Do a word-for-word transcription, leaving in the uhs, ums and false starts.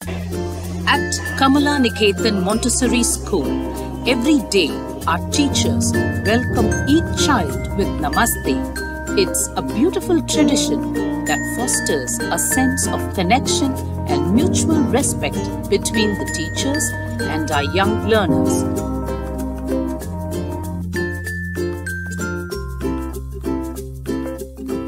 At Kamala Niketan Montessori School, every day our teachers welcome each child with Namaste. It's a beautiful tradition that fosters a sense of connection and mutual respect between the teachers and our young learners.